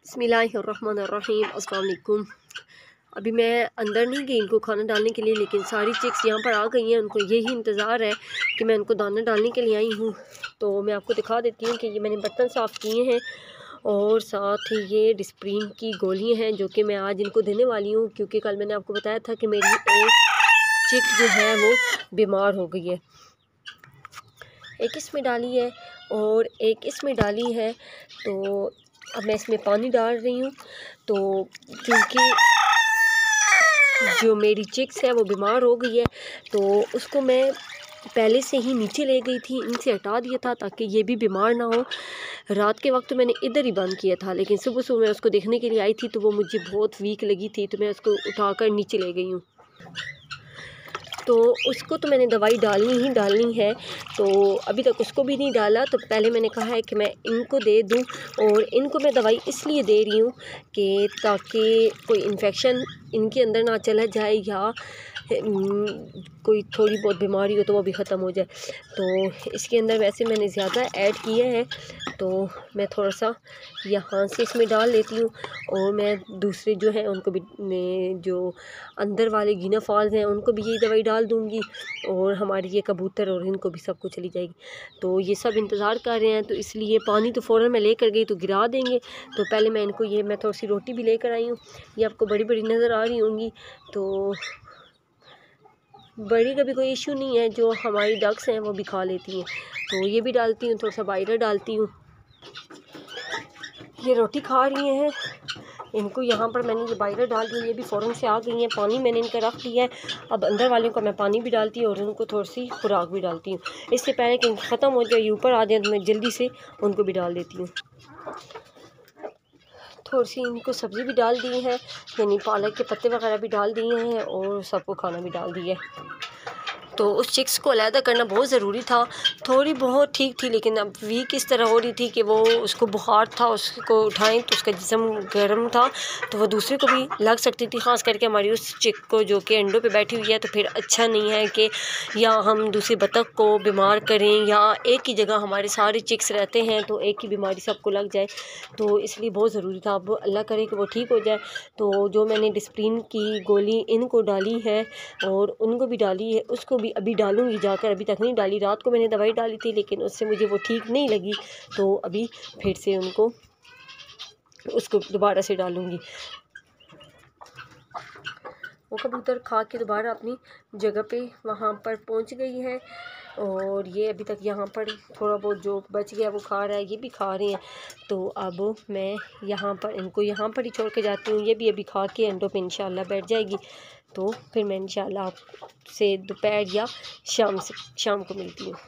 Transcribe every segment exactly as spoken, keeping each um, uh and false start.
बिस्मिल्लाहिर्रहमानिर्रहीम। अस्सलाम वालेकुम। अभी मैं अंदर नहीं गई इनको खाना डालने के लिए, लेकिन सारी चिक्स यहाँ पर आ गई हैं। उनको यही इंतज़ार है कि मैं उनको दाना डालने के लिए आई हूँ। तो मैं आपको दिखा देती हूँ कि ये मैंने बर्तन साफ़ किए हैं और साथ ही ये डिस्प्रीन की गोलियाँ हैं जो कि मैं आज इनको देने वाली हूँ, क्योंकि कल मैंने आपको बताया था कि मेरी एक चिक जो है वो बीमार हो गई है। एक इसमें डाली है और एक इसमें डाली है। तो अब मैं इसमें पानी डाल रही हूँ। तो क्योंकि जो मेरी चिक्स है वो बीमार हो गई है, तो उसको मैं पहले से ही नीचे ले गई थी, इनसे हटा दिया था ताकि ये भी बीमार ना हो। रात के वक्त तो मैंने इधर ही बंद किया था, लेकिन सुबह सुबह मैं उसको देखने के लिए आई थी तो वो मुझे बहुत वीक लगी थी, तो मैं उसको उठाकर नीचे ले गई हूँ। तो उसको तो मैंने दवाई डालनी ही डालनी है, तो अभी तक उसको भी नहीं डाला। तो पहले मैंने कहा है कि मैं इनको दे दूं, और इनको मैं दवाई इसलिए दे रही हूँ कि ताकि कोई इन्फेक्शन इनके अंदर ना चला जाए या कोई थोड़ी बहुत बीमारी हो तो वो भी ख़त्म हो जाए। तो इसके अंदर वैसे मैंने ज़्यादा ऐड किया है, तो मैं थोड़ा सा यहाँ से इसमें डाल लेती हूँ। और मैं दूसरे जो हैं उनको भी, जो अंदर वाले गीना फॉल्स हैं उनको भी यही दवाई डाल दूँगी, और हमारी ये कबूतर और इनको भी सबको चली जाएगी। तो ये सब इंतज़ार कर रहे हैं, तो इसलिए पानी तो फ़ौरन मैं लेकर गई तो गिरा देंगे। तो पहले मैं इनको ये मैं थोड़ी सी रोटी भी लेकर आई हूँ, ये आपको बड़ी बड़ी नज़र आ रही होंगी। तो बड़ी का भी कोई इशू नहीं है, जो हमारी डक्स हैं वो भी खा लेती हैं। तो ये भी डालती हूँ, थोड़ा सा बायरा डालती हूँ। ये रोटी खा रही हैं, इनको यहाँ पर मैंने ये बायरा डाल दी, ये भी फ़ौरन से आ गई हैं। पानी मैंने इनका रख दिया है, अब अंदर वालों को मैं पानी भी डालती हूँ और उनको थोड़ी सी खुराक भी डालती हूँ। इससे पहले कि ख़त्म हो जाए, ये ऊपर आ जाए, तो मैं जल्दी से उनको भी डाल देती हूँ। थोड़ी सी इनको सब्ज़ी भी डाल दी है, यानी पालक के पत्ते वगैरह भी डाल दिए हैं और सबको खाना भी डाल दिया है। तो उस चिक्स को अलहदा करना बहुत ज़रूरी था। थोड़ी बहुत ठीक थी, लेकिन अब वीक इस तरह हो रही थी कि वो उसको बुखार था, उसको उठाएं तो उसका जिस्म गर्म था, तो वो दूसरे को भी लग सकती थी, ख़ास करके हमारी उस चिक को जो कि अंडों पे बैठी हुई है। तो फिर अच्छा नहीं है कि या हम दूसरी बतख को बीमार करें, या एक ही जगह हमारे सारे चिक्स रहते हैं तो एक ही बीमारी सबको लग जाए। तो इसलिए बहुत ज़रूरी था, अब अल्लाह करे कि वो ठीक हो जाए। तो जो मैंने डिस्प्रीन की गोली इनको डाली है और उनको भी डाली है, उसको भी अभी डालूंगी जाकर, अभी तक नहीं डाली। रात को मैंने दवाई डाली थी, लेकिन उससे मुझे वो ठीक नहीं लगी, तो अभी फिर से उनको उसको दोबारा से डालूंगी। वो कबूतर खा के दोबारा अपनी जगह पे वहाँ पर पहुँच गई है, और ये अभी तक यहाँ पर थोड़ा बहुत जो बच गया वो खा रहा है, ये भी खा रहे हैं। तो अब मैं यहाँ पर इनको यहाँ पर ही छोड़ के जाती हूँ, ये भी अभी खा के अंडों पे इंशाल्लाह बैठ जाएगी। तो फिर मैं इंशाल्लाह आपसे दोपहर या शाम से शाम को मिलती हूँ।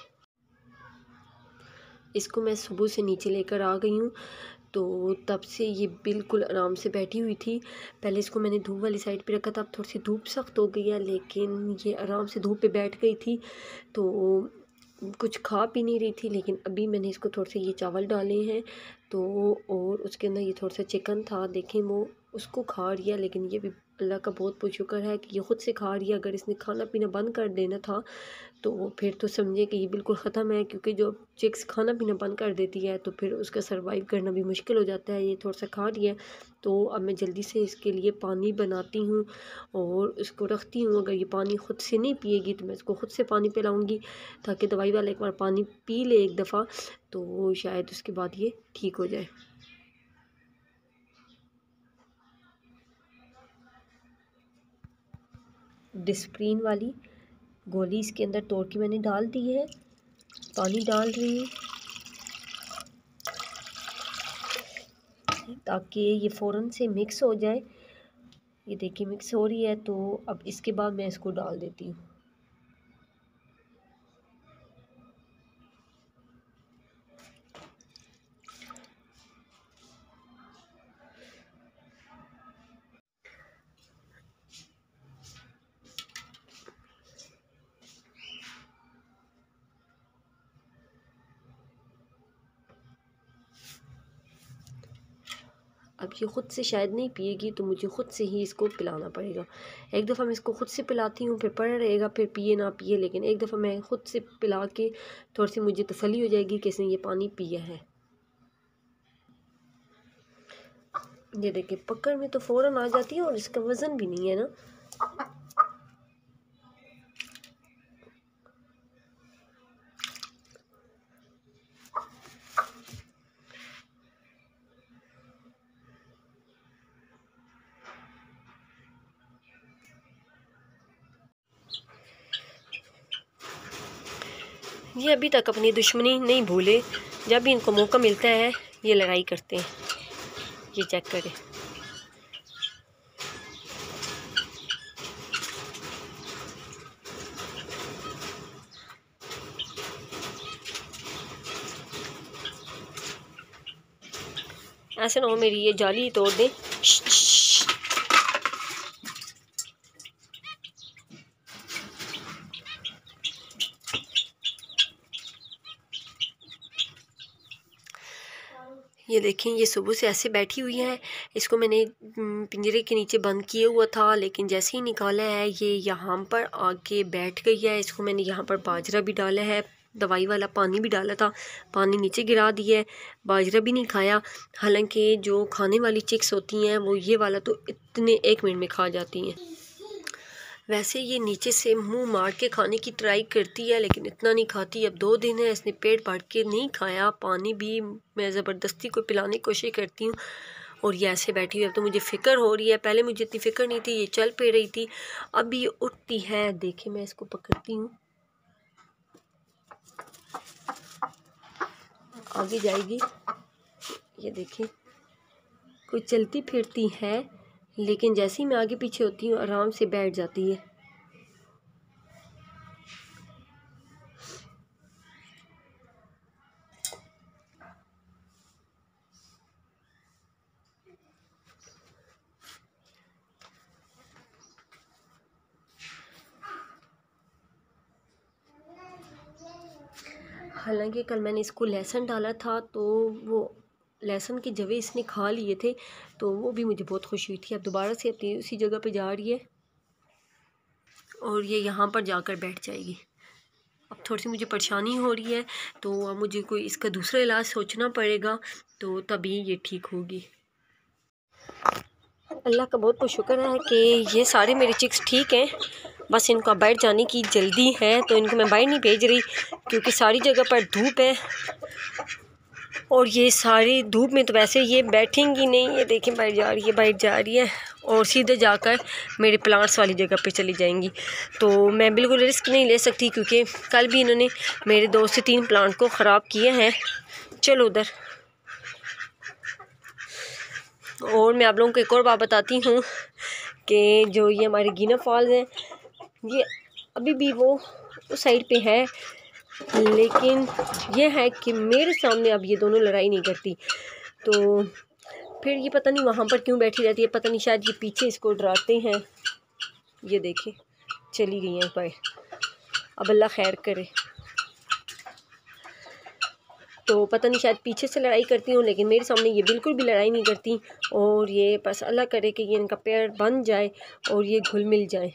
इसको मैं सुबह से नीचे लेकर आ गई हूँ, तो तब से ये बिल्कुल आराम से बैठी हुई थी। पहले इसको मैंने धूप वाली साइड पे रखा था, अब थोड़ी सी धूप सख्त हो गई है, लेकिन ये आराम से धूप पे बैठ गई थी। तो कुछ खा पी नहीं रही थी, लेकिन अभी मैंने इसको थोड़े से ये चावल डाले हैं, तो और उसके अंदर ये थोड़ा सा चिकन था, देखें वो उसको खा रही है। लेकिन ये भी अल्लाह का बहुत बहुत शुक्र है कि ये ख़ुद से खा रही है। अगर इसने खाना पीना बंद कर देना था तो फिर तो समझे कि ये बिल्कुल ख़त्म है, क्योंकि जो चिक्स खाना पीना बंद कर देती है तो फिर उसका सर्वाइव करना भी मुश्किल हो जाता है। ये थोड़ा सा खा रही है, तो अब मैं जल्दी से इसके लिए पानी बनाती हूँ और उसको रखती हूँ। अगर ये पानी ख़ुद से नहीं पिएगी तो मैं इसको ख़ुद से पानी पिलाऊँगी, ताकि दवाई वाला एक बार पानी पी ले एक दफ़ा, तो शायद उसके बाद ये ठीक हो जाए। डिस्प्रीन वाली गोली इसके अंदर तोड़ के मैंने डाल दी है, पानी डाल रही हूँ ताकि ये फ़ौरन से मिक्स हो जाए। ये देखिए मिक्स हो रही है, तो अब इसके बाद मैं इसको डाल देती हूँ। अब ये ख़ुद से शायद नहीं पिएगी, तो मुझे ख़ुद से ही इसको पिलाना पड़ेगा। एक दफ़ा मैं इसको ख़ुद से पिलाती हूँ, फिर पड़ा रहेगा, फिर पिए ना पिए, लेकिन एक दफ़ा मैं ख़ुद से पिला के थोड़ी सी मुझे तसल्ली हो जाएगी कि इसने ये पानी पिया है। ये देखिए पकड़ में तो फ़ौरन आ जाती है और इसका वज़न भी नहीं है ना। ये अभी तक अपनी दुश्मनी नहीं भूले, जब भी इनको मौका मिलता है ये लड़ाई करते हैं। ये चेक करें। ऐसे ना हो मेरी ये जाली तोड़ दें। ये देखें ये सुबह से ऐसे बैठी हुई है। इसको मैंने पिंजरे के नीचे बंद किया हुआ था, लेकिन जैसे ही निकाला है ये यहाँ पर आके बैठ गई है। इसको मैंने यहाँ पर बाजरा भी डाला है, दवाई वाला पानी भी डाला था, पानी नीचे गिरा दिया है, बाजरा भी नहीं खाया। हालांकि जो खाने वाली चिक्स होती हैं वो ये वाला तो इतने एक मिनट में खा जाती हैं। वैसे ये नीचे से मुंह मार के खाने की ट्राई करती है, लेकिन इतना नहीं खाती। अब दो दिन है इसने पेट भर के नहीं खाया, पानी भी मैं ज़बरदस्ती को पिलाने की कोशिश करती हूँ और ये ऐसे बैठी हुई है। अब तो मुझे फ़िक्र हो रही है, पहले मुझे इतनी फ़िक्र नहीं थी। ये चल पे रही थी, अब ये उठती है। देखिए मैं इसको पकड़ती हूँ, आगे जाएगी। ये देखिए कोई चलती फिरती है, लेकिन जैसे ही मैं आगे पीछे होती हूँ आराम से बैठ जाती है। हालांकि कल मैंने इसको लहसुन डाला था तो वो लहसुन के जवे इसने खा लिए थे, तो वो भी मुझे बहुत खुशी हुई थी। अब दोबारा से अपनी उसी जगह पे जा रही है और ये यहाँ पर जाकर बैठ जाएगी। अब थोड़ी सी मुझे परेशानी हो रही है, तो अब मुझे कोई इसका दूसरा इलाज सोचना पड़ेगा, तो तभी ये ठीक होगी। अल्लाह का बहुत बहुत शुक्र है कि ये सारे मेरे चिक्स ठीक हैं। बस इनको बाहर जाने की जल्दी है, तो इनको मैं बाहर नहीं भेज रही क्योंकि सारी जगह पर धूप है और ये सारी धूप में तो वैसे ये बैठेंगी नहीं। ये देखें बाहर जा रही है, बाहर जा रही है और सीधे जाकर मेरे प्लांट्स वाली जगह पे चली जाएंगी। तो मैं बिल्कुल रिस्क नहीं ले सकती क्योंकि कल भी इन्होंने मेरे दो से तीन प्लांट को ख़राब किए हैं। चलो उधर। और मैं आप लोगों को एक और बात बताती हूँ कि जो ये हमारे गीना फॉल्स हैं, ये अभी भी वो उस साइड पे है, लेकिन ये है कि मेरे सामने अब ये दोनों लड़ाई नहीं करती। तो फिर ये पता नहीं वहाँ पर क्यों बैठी रहती है, पता नहीं शायद ये पीछे इसको डराते हैं। ये देखें चली गई हैं पर, अब अल्लाह खैर करे। तो पता नहीं शायद पीछे से लड़ाई करती हूँ, लेकिन मेरे सामने ये बिल्कुल भी लड़ाई नहीं करती। और ये बस अल्लाह करे कि ये इनका पेड़ बन जाए और ये घुल मिल जाए।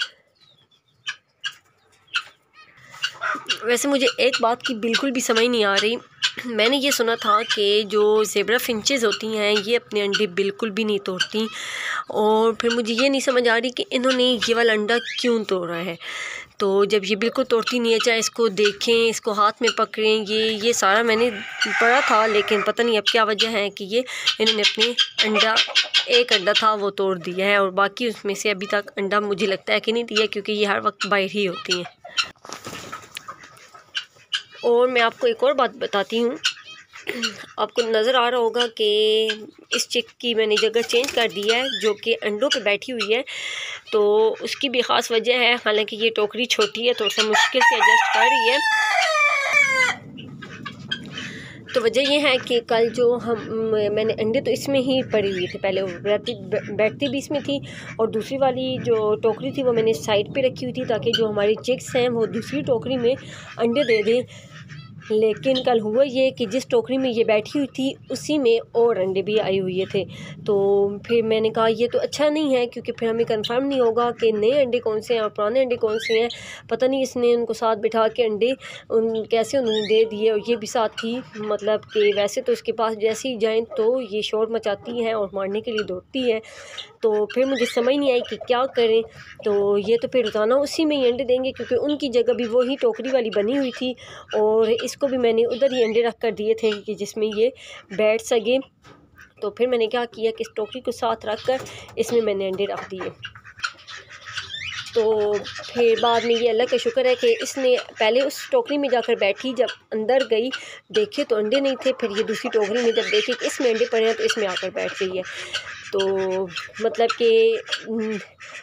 वैसे मुझे एक बात की बिल्कुल भी समझ नहीं आ रही। मैंने ये सुना था कि जो ज़ेब्रा फिंचेस होती हैं ये अपने अंडे बिल्कुल भी नहीं तोड़ती, और फिर मुझे ये नहीं समझ आ रही कि इन्होंने ये वाला अंडा क्यों तोड़ा है। तो जब ये बिल्कुल तोड़ती नहीं है, चाहे इसको देखें, इसको हाथ में पकड़ें, ये ये सारा मैंने पढ़ा था, लेकिन पता नहीं अब क्या वजह है कि ये इन्होंने अपनी अंडा, एक अंडा था वो तोड़ दिया है और बाकी उसमें से अभी तक अंडा मुझे लगता है कि नहीं दिया, क्योंकि ये हर वक्त बाहर ही होती हैं। और मैं आपको एक और बात बताती हूँ, आपको नज़र आ रहा होगा कि इस चिक की मैंने जगह चेंज कर दी है, जो कि अंडों पे बैठी हुई है। तो उसकी भी ख़ास वजह है, हालांकि ये टोकरी छोटी है, थोड़ा सा मुश्किल से एडजस्ट कर रही है। तो वजह यह है कि कल जो हम मैंने अंडे तो इसमें ही पड़ी हुई थे, पहले बैठती बैठती भी इसमें थी, और दूसरी वाली जो टोकरी थी वो मैंने साइड पे रखी हुई थी ताकि जो हमारी चिक्स हैं वो दूसरी टोकरी में अंडे दे दें। लेकिन कल हुआ ये कि जिस टोकरी में ये बैठी हुई थी उसी में और अंडे भी आए हुए थे। तो फिर मैंने कहा ये तो अच्छा नहीं है, क्योंकि फिर हमें कंफर्म नहीं होगा कि नए अंडे कौन से हैं और पुराने अंडे कौन से हैं। पता नहीं इसने उनको साथ बिठा के अंडे उन कैसे उन्होंने दे दिए, और ये भी साथ थी। मतलब कि वैसे तो इसके पास जैसे ही जाएँ तो ये शोर मचाती हैं और मारने के लिए दौड़ती है। तो फिर मुझे समझ नहीं आई कि क्या करें। तो ये तो फिर रोज़ाना उसी में ही अंडे देंगे, क्योंकि उनकी जगह भी वही टोकरी वाली बनी हुई थी और इसको भी मैंने उधर ही अंडे रख कर दिए थे कि जिसमें ये बैठ सके। तो फिर मैंने क्या किया कि इस टोकरी को साथ रख कर इसमें मैंने अंडे रख दिए। तो फिर बाद में ये अल्लाह का शुक्र है कि इसने पहले उस टोकरी में जाकर बैठी, जब अंदर गई देखे तो अंडे नहीं थे। फिर ये दूसरी टोकरी में जब देखे कि इसमें अंडे पड़े हैं तो इसमें आकर बैठ गई है। तो मतलब कि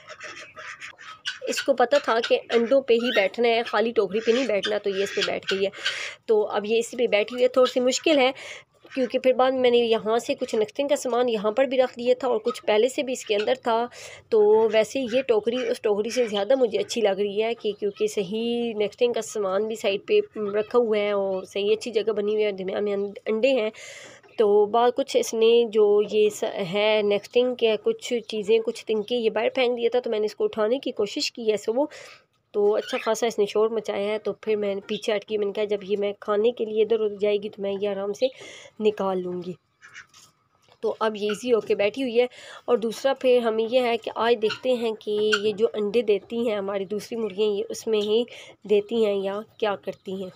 इसको पता था कि अंडों पे ही बैठना है, खाली टोकरी पे नहीं बैठना, तो ये इस पे बैठ गई है। तो अब ये इसी पे बैठी हुई है। थोड़ी सी मुश्किल है, क्योंकि फिर बाद में मैंने यहाँ से कुछ नेक्स्टिंग का सामान यहाँ पर भी रख दिया था और कुछ पहले से भी इसके अंदर था। तो वैसे ये टोकरी उस टोकरी से ज़्यादा मुझे अच्छी लग रही है कि क्योंकि सही नेक्स्टिंग का सामान भी साइड पे रखा हुआ है और सही अच्छी जगह बनी हुई है, दरमियान में अंडे हैं। तो बाद कुछ इसने जो ये है नेक्स्टिंग के कुछ चीज़ें कुछ तिनके ये बाहर फेंक दिया था, तो मैंने इसको उठाने की कोशिश की है सुबह। तो अच्छा खासा इसने शोर मचाया है। तो फिर मैंने पीछे हटकी, मैंने कहा जब ये मैं खाने के लिए इधर उधर जाएगी तो मैं ये आराम से निकाल लूँगी। तो अब ये इजी होके बैठी हुई है। और दूसरा फिर हमें यह है कि आज देखते हैं कि ये जो अंडे देती हैं हमारी दूसरी मुर्गियाँ, ये उसमें ही देती हैं या क्या करती हैं।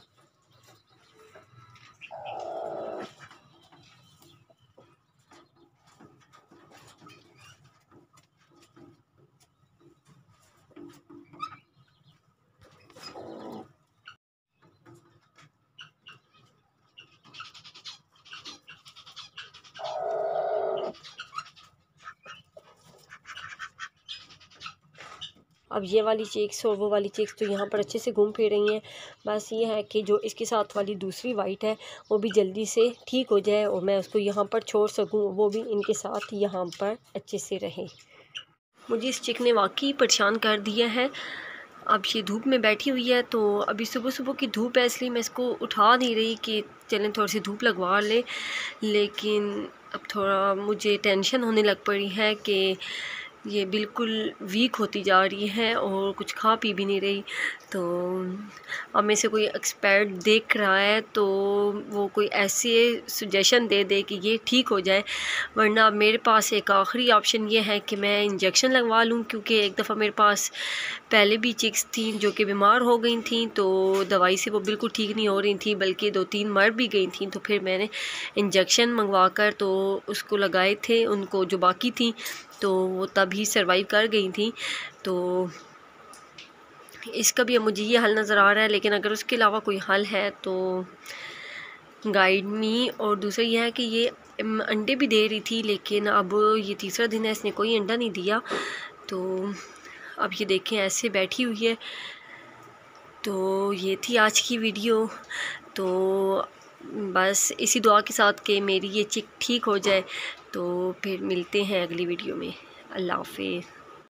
अब ये वाली चिक्स और वो वाली चिक्स तो यहाँ पर अच्छे से घूम फिर रही हैं। बस ये है कि जो इसके साथ वाली दूसरी वाइट है वो भी जल्दी से ठीक हो जाए और मैं उसको यहाँ पर छोड़ सकूँ, वो भी इनके साथ यहाँ पर अच्छे से रहे। मुझे इस चिक ने वाकई परेशान कर दिया है। अब ये धूप में बैठी हुई है, तो अभी सुबह सुबह की धूप है इसलिए मैं इसको उठा नहीं रही कि चलें थोड़ी सी धूप लगवा ले। लेकिन अब थोड़ा मुझे टेंशन होने लग पड़ी है कि ये बिल्कुल वीक होती जा रही है और कुछ खा पी भी नहीं रही। तो अब में से कोई एक्सपर्ट देख रहा है तो वो कोई ऐसे सजेशन दे दे कि ये ठीक हो जाए, वरना अब मेरे पास एक आखिरी ऑप्शन ये है कि मैं इंजेक्शन लगवा लूँ। क्योंकि एक दफ़ा मेरे पास पहले भी चिक्स थी जो कि बीमार हो गई थी, तो दवाई से वो बिल्कुल ठीक नहीं हो रही थी, बल्कि दो तीन मर भी गई थी। तो फिर मैंने इंजेक्शन मंगवा कर तो उसको लगाए थे, उनको जो बाकी थी तो वो तभी सरवाइव कर गई थी। तो इसका भी अब मुझे ये हल नज़र आ रहा है, लेकिन अगर उसके अलावा कोई हल है तो गाइड मी। और दूसरा यह है कि ये अंडे भी दे रही थी, लेकिन अब ये तीसरा दिन है इसने कोई अंडा नहीं दिया। तो अब ये देखें ऐसे बैठी हुई है। तो ये थी आज की वीडियो। तो बस इसी दुआ के साथ कि मेरी ये चिक ठीक हो जाए। तो फिर मिलते हैं अगली वीडियो में। अल्लाह हाफ़िज़।